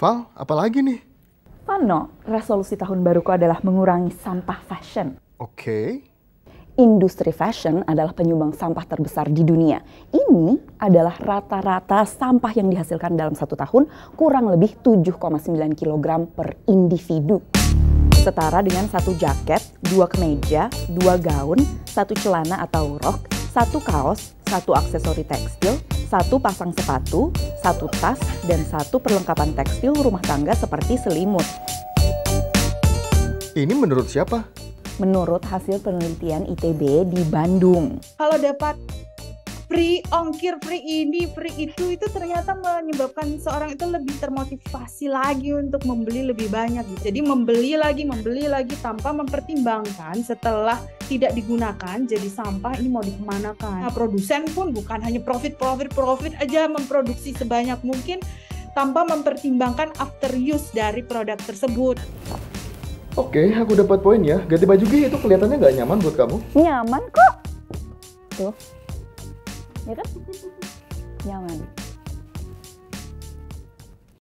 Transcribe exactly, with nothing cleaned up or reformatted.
Val, apa lagi nih? Vano, resolusi tahun baruku adalah mengurangi sampah fashion. Oke. Industri fashion adalah penyumbang sampah terbesar di dunia. Ini adalah rata-rata sampah yang dihasilkan dalam satu tahun kurang lebih tujuh koma sembilan kilogram per individu. Setara dengan satu jaket, dua kemeja, dua gaun, satu celana atau rok, satu kaos, satu aksesori tekstil, satu pasang sepatu, satu tas, dan satu perlengkapan tekstil rumah tangga seperti selimut. Ini menurut siapa? Menurut hasil penelitian I T B di Bandung. Kalau dapat free ongkir, free ini, free itu, itu ternyata menyebabkan seorang itu lebih termotivasi lagi untuk membeli lebih banyak. Jadi membeli lagi, membeli lagi tanpa mempertimbangkan setelah tidak digunakan jadi sampah ini mau dikemanakan. Nah, produsen pun bukan hanya profit, profit, profit aja memproduksi sebanyak mungkin tanpa mempertimbangkan after use dari produk tersebut. Oke, aku dapat poin ya. Ganti baju Gi, itu kelihatannya nggak nyaman buat kamu. Nyaman kok. Tuh. Ya kan? Nyaman.